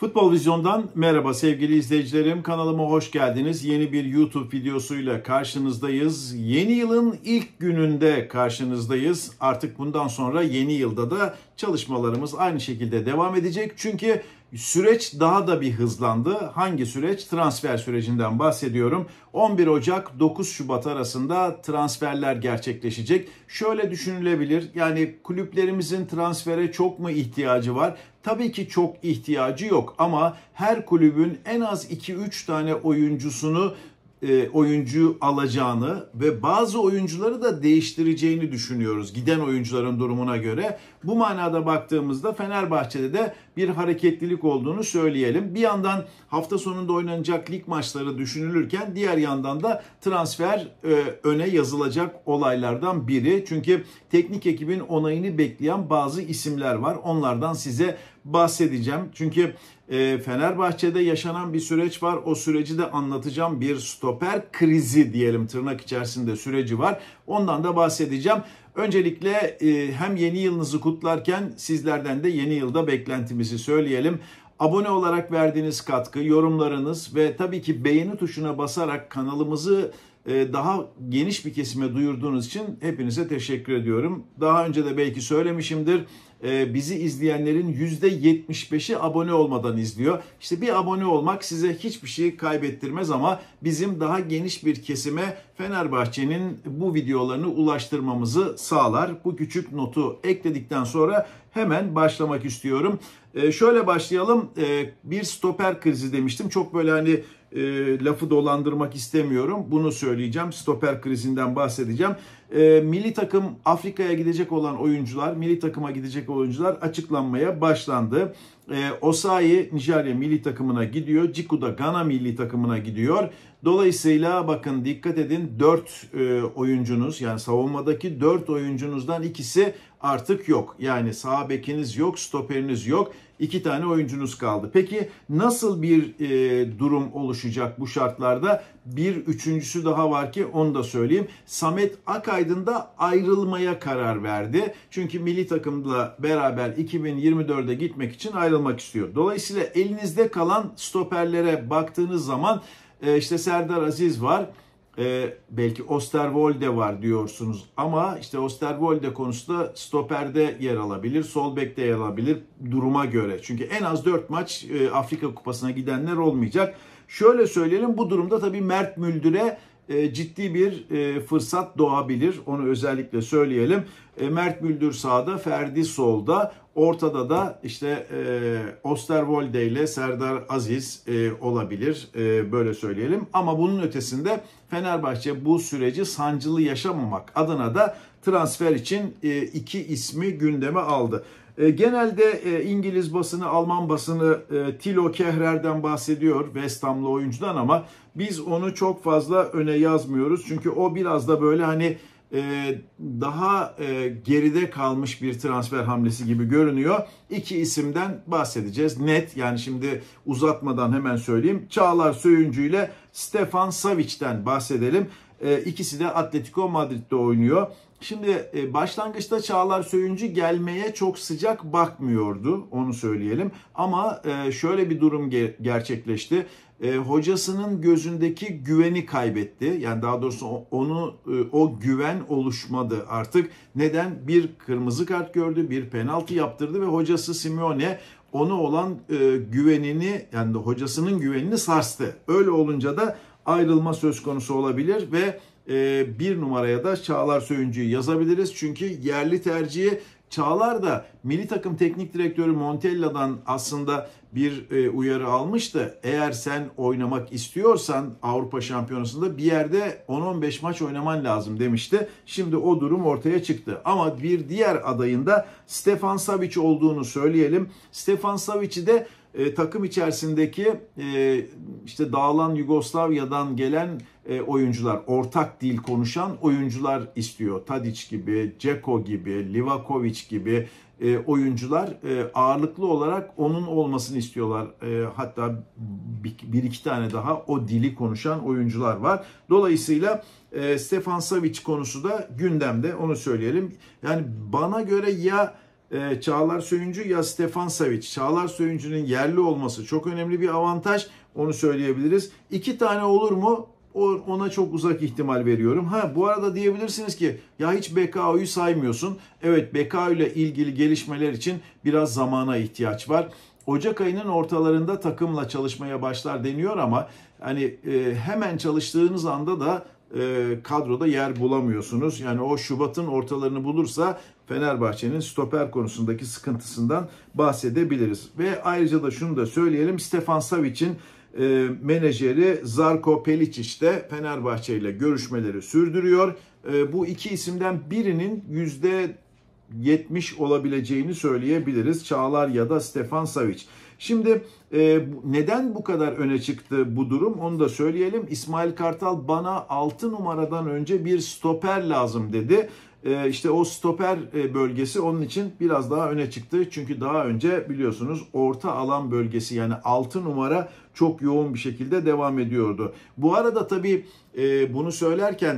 Futbol Vizyon'dan merhaba sevgili izleyicilerim. Kanalıma hoş geldiniz. Yeni bir YouTube videosuyla karşınızdayız. Yeni yılın ilk gününde karşınızdayız. Artık bundan sonra yeni yılda da çalışmalarımız aynı şekilde devam edecek. Çünkü süreç daha da bir hızlandı. Hangi süreç? Transfer sürecinden bahsediyorum. 11 Ocak 9 Şubat arasında transferler gerçekleşecek. Şöyle düşünülebilir. Yani kulüplerimizin transfere çok mu ihtiyacı var? Tabii ki çok ihtiyacı yok ama her kulübün en az 2-3 tane oyuncu alacağını ve bazı oyuncuları da değiştireceğini düşünüyoruz giden oyuncuların durumuna göre. Bu manada baktığımızda Fenerbahçe'de de bir hareketlilik olduğunu söyleyelim. Bir yandan hafta sonunda oynanacak lig maçları düşünülürken diğer yandan da transfer öne yazılacak olaylardan biri. Çünkü teknik ekibin onayını bekleyen bazı isimler var. Onlardan size bahsedeceğim. Çünkü Fenerbahçe'de yaşanan bir süreç var. O süreci de anlatacağım. Bir stoper krizi diyelim tırnak içerisinde süreci var. Ondan da bahsedeceğim. Öncelikle hem yeni yılınızı kutlarken sizlerden de yeni yılda beklentimizi söyleyelim. Abone olarak verdiğiniz katkı, yorumlarınız ve tabii ki beğeni tuşuna basarak kanalımızı daha geniş bir kesime duyurduğunuz için hepinize teşekkür ediyorum. Daha önce de belki söylemişimdir. Bizi izleyenlerin %75'i abone olmadan izliyor. İşte bir abone olmak size hiçbir şey kaybettirmez ama bizim daha geniş bir kesime Fenerbahçe'nin bu videolarını ulaştırmamızı sağlar. Bu küçük notu ekledikten sonra hemen başlamak istiyorum. Şöyle başlayalım. Bir stoper krizi demiştim. Çok böyle hani lafı dolandırmak istemiyorum. Bunu söyleyeceğim. Stoper krizinden bahsedeceğim. Milli takım Afrika'ya gidecek olan oyuncular, milli takıma gidecek oyuncular açıklanmaya başlandı. Osayi Nijerya milli takımına gidiyor. Ciku da Gana milli takımına gidiyor. Dolayısıyla bakın dikkat edin 4 oyuncunuz yani savunmadaki 4 oyuncunuzdan ikisi artık yok. Yani sağ bekiniz yok, stoperiniz yok. 2 tane oyuncunuz kaldı. Peki nasıl bir durum oluşacak bu şartlarda? Bir üçüncüsü daha var ki onu da söyleyeyim. Samet Akaydın da ayrılmaya karar verdi. Çünkü milli takımla beraber 2024'e gitmek için ayrılmak istiyor. Dolayısıyla elinizde kalan stoperlere baktığınız zaman işte Serdar Aziz var. Belki Osterwolde var diyorsunuz ama işte Osterwolde konusu da stoperde yer alabilir, sol bekte yer alabilir duruma göre. Çünkü en az 4 maç Afrika Kupası'na gidenler olmayacak. Şöyle söyleyelim, bu durumda tabii Mert Müldür'e ciddi bir fırsat doğabilir. Onu özellikle söyleyelim. Mert Müldür sağda, Ferdi solda. Ortada da işte Osterwolde ile Serdar Aziz olabilir. Böyle söyleyelim. Ama bunun ötesinde Fenerbahçe bu süreci sancılı yaşamamak adına da transfer için 2 ismi gündeme aldı. Genelde İngiliz basını, Alman basını Thilo Kehrer'den bahsediyor, West Ham'lı oyuncudan ama biz onu çok fazla öne yazmıyoruz. Çünkü o biraz da böyle hani daha geride kalmış bir transfer hamlesi gibi görünüyor. 2 isimden bahsedeceğiz. Net yani şimdi uzatmadan hemen söyleyeyim. Çağlar Söyüncü ile Stefan Savic'ten bahsedelim. İkisi de Atletico Madrid'de oynuyor. Şimdi başlangıçta Çağlar Söyüncü gelmeye çok sıcak bakmıyordu, onu söyleyelim. Ama şöyle bir durum gerçekleşti. Hocasının gözündeki güveni kaybetti. Yani daha doğrusu o güven oluşmadı artık. Neden? Bir kırmızı kart gördü, bir penaltı yaptırdı ve hocası Simeone ona olan güvenini, yani hocasının güvenini sarstı. Öyle olunca da ayrılma söz konusu olabilir ve bir numaraya da Çağlar Söyüncü'yü yazabiliriz. Çünkü yerli tercihi Çağlar da milli takım teknik direktörü Montella'dan aslında bir uyarı almıştı. Eğer sen oynamak istiyorsan Avrupa Şampiyonası'nda bir yerde 10-15 maç oynaman lazım demişti. Şimdi o durum ortaya çıktı. Ama bir diğer adayın da Stefan Savic olduğunu söyleyelim. Stefan Savic'i de takım içerisindeki işte dağılan Yugoslavya'dan gelen oyuncular, ortak dil konuşan oyuncular istiyor. Tadic gibi, Dzeko gibi, Livakovic gibi oyuncular ağırlıklı olarak onun olmasını istiyorlar. Hatta bir iki tane daha o dili konuşan oyuncular var. Dolayısıyla Stefan Savic konusu da gündemde, onu söyleyelim. Yani bana göre ya Çağlar Söyüncü ya Stefan Savic. Çağlar Söyüncü'nün yerli olması çok önemli bir avantaj. Onu söyleyebiliriz. 2 tane olur mu? Ona çok uzak ihtimal veriyorum. Bu arada diyebilirsiniz ki ya hiç BKO'yu saymıyorsun. Evet, BKO ile ilgili gelişmeler için biraz zamana ihtiyaç var. Ocak ayının ortalarında takımla çalışmaya başlar deniyor ama hani hemen çalıştığınız anda da kadroda yer bulamıyorsunuz. Yani o Şubat'ın ortalarını bulursa Fenerbahçe'nin stoper konusundaki sıkıntısından bahsedebiliriz. Ve ayrıca da şunu da söyleyelim. Stefan Savic'in menajeri Zarko Pelicic de Fenerbahçe ile görüşmeleri sürdürüyor. Bu iki isimden birinin %70 olabileceğini söyleyebiliriz. Çağlar ya da Stefan Savic. Şimdi neden bu kadar öne çıktı bu durum onu da söyleyelim. İsmail Kartal bana 6 numaradan önce bir stoper lazım dedi. İşte o stoper bölgesi onun için biraz daha öne çıktı. Çünkü daha önce biliyorsunuz orta alan bölgesi yani 6 numara çok yoğun bir şekilde devam ediyordu. Bu arada tabii bunu söylerken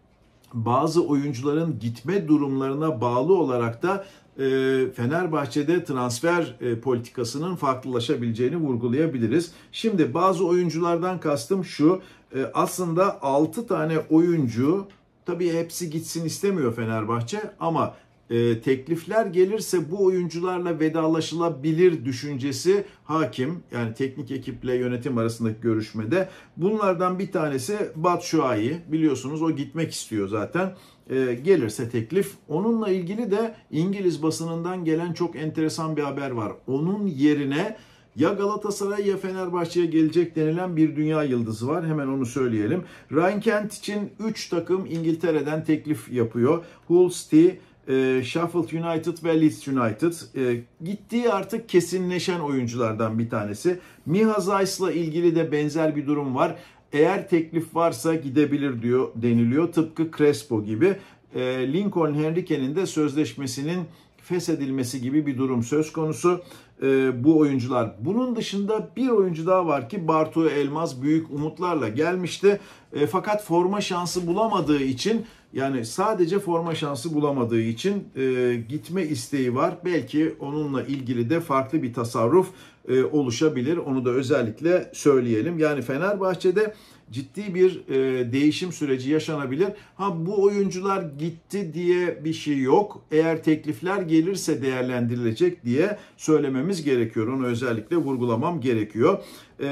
bazı oyuncuların gitme durumlarına bağlı olarak da Fenerbahçe'de transfer politikasının farklılaşabileceğini vurgulayabiliriz. Şimdi bazı oyunculardan kastım şu, aslında 6 tane oyuncu, tabii hepsi gitsin istemiyor Fenerbahçe ama teklifler gelirse bu oyuncularla vedalaşılabilir düşüncesi hakim. Yani teknik ekiple yönetim arasındaki görüşmede. Bunlardan bir tanesi Batshuayi. Biliyorsunuz o gitmek istiyor zaten. Gelirse teklif. Onunla ilgili de İngiliz basınından gelen çok enteresan bir haber var. Onun yerine ya Galatasaray ya Fenerbahçe'ye gelecek denilen bir dünya yıldızı var. Hemen onu söyleyelim. Ryan Kent için 3 takım İngiltere'den teklif yapıyor. Hull City, Sheffield United ve Leeds United. Gittiği artık kesinleşen oyunculardan bir tanesi. Miha Zeiss'la ilgili de benzer bir durum var. Eğer teklif varsa gidebilir deniliyor. Tıpkı Crespo gibi. Lincoln Henrique'nin de sözleşmesinin feshedilmesi gibi bir durum söz konusu. Bu oyuncular. Bunun dışında bir oyuncu daha var ki Bartu Elmaz büyük umutlarla gelmişti. Fakat forma şansı bulamadığı için, yani sadece forma şansı bulamadığı için gitme isteği var. Belki onunla ilgili de farklı bir tasarruf oluşabilir. Onu da özellikle söyleyelim. Yani Fenerbahçe'de ciddi bir değişim süreci yaşanabilir. Bu oyuncular gitti diye bir şey yok. Eğer teklifler gelirse değerlendirilecek diye söylememiz gerekiyor. Onu özellikle vurgulamam gerekiyor.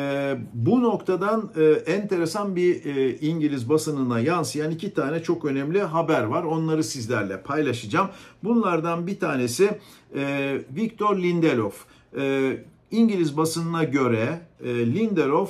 Bu noktadan enteresan bir İngiliz basınına yansıyan 2 tane çok önemli haber var. Onları sizlerle paylaşacağım. Bunlardan bir tanesi Victor Lindelof. İngiliz basınına göre Lindelof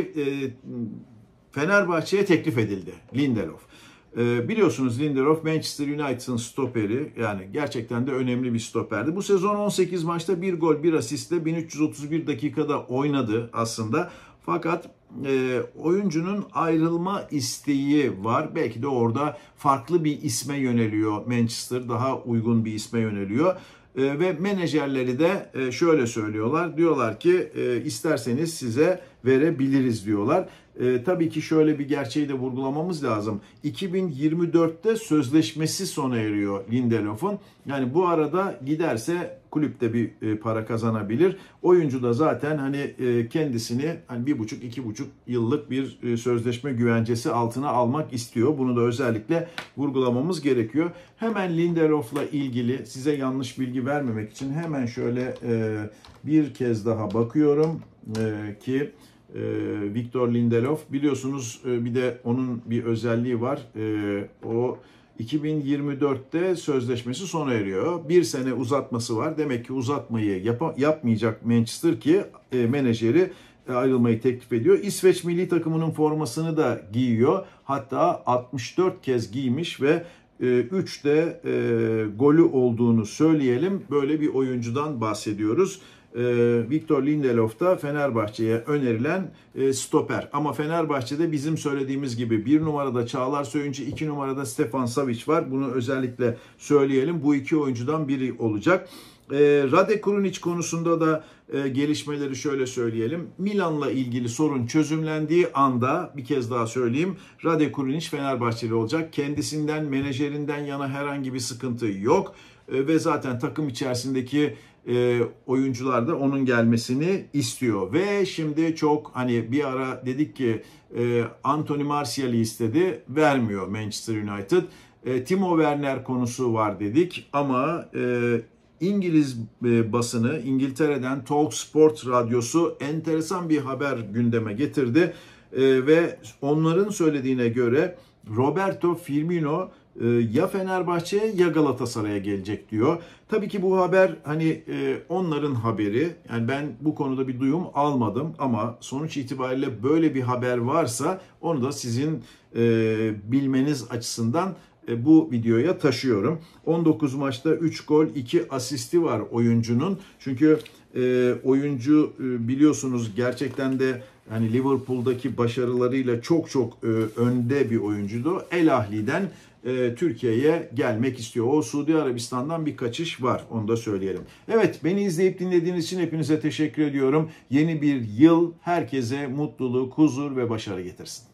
Fenerbahçe'ye teklif edildi. Lindelof. Biliyorsunuz Lindelof Manchester United'ın stoperi, yani gerçekten de önemli bir stoperdi. Bu sezon 18 maçta 1 gol 1 asistle 1331 dakikada oynadı aslında. Fakat oyuncunun ayrılma isteği var. Belki de orada farklı bir isme yöneliyor Manchester, daha uygun bir isme yöneliyor. Ve menajerleri de şöyle söylüyorlar. Diyorlar ki isterseniz size verebiliriz diyorlar. Tabii ki şöyle bir gerçeği de vurgulamamız lazım. 2024'te sözleşmesi sona eriyor Lindelof'un. Yani bu arada giderse kulüpte bir para kazanabilir. Oyuncu da zaten hani kendisini hani 1,5-2,5 yıllık bir sözleşme güvencesi altına almak istiyor. Bunu da özellikle vurgulamamız gerekiyor. Hemen Lindelof'la ilgili size yanlış bilgi vermemek için hemen şöyle bir kez daha bakıyorum ki Victor Lindelof, biliyorsunuz bir de onun bir özelliği var. O 2024'te sözleşmesi sona eriyor. 1 sene uzatması var. Demek ki uzatmayı yapmayacak Manchester ki menajeri ayrılmayı teklif ediyor. İsveç milli takımının formasını da giyiyor. Hatta 64 kez giymiş ve 3'te golü olduğunu söyleyelim. Böyle bir oyuncudan bahsediyoruz. Victor Lindelof da Fenerbahçe'ye önerilen stoper. Ama Fenerbahçe'de bizim söylediğimiz gibi 1 numarada Çağlar Söyüncü, 2 numarada Stefan Savic var. Bunu özellikle söyleyelim. Bu 2 oyuncudan biri olacak. Rade Krunic konusunda da gelişmeleri şöyle söyleyelim. Milan'la ilgili sorun çözümlendiği anda, bir kez daha söyleyeyim, Rade Krunic Fenerbahçeli olacak. Kendisinden, menajerinden yana herhangi bir sıkıntı yok. ve zaten takım içerisindeki oyuncular da onun gelmesini istiyor. Ve şimdi çok hani bir ara dedik ki Anthony Martial'i istedi, vermiyor Manchester United. Timo Werner konusu var dedik ama İngiliz basını, İngiltere'den TalkSport radyosu enteresan bir haber gündeme getirdi. Ve onların söylediğine göre Roberto Firmino ya Fenerbahçe'ye ya Galatasaray'a gelecek diyor. Tabii ki bu haber hani onların haberi. Yani ben bu konuda bir duyum almadım ama sonuç itibariyle böyle bir haber varsa onu da sizin bilmeniz açısından bu videoya taşıyorum. 19 maçta 3 gol 2 asisti var oyuncunun. Çünkü oyuncu biliyorsunuz gerçekten de hani Liverpool'daki başarılarıyla çok önde bir oyuncuydu. El Ahli'den Türkiye'ye gelmek istiyor. O Suudi Arabistan'dan bir kaçış var. Onu da söyleyelim. Evet, beni izleyip dinlediğiniz için hepinize teşekkür ediyorum. Yeni bir yıl herkese mutluluk, huzur ve başarı getirsin.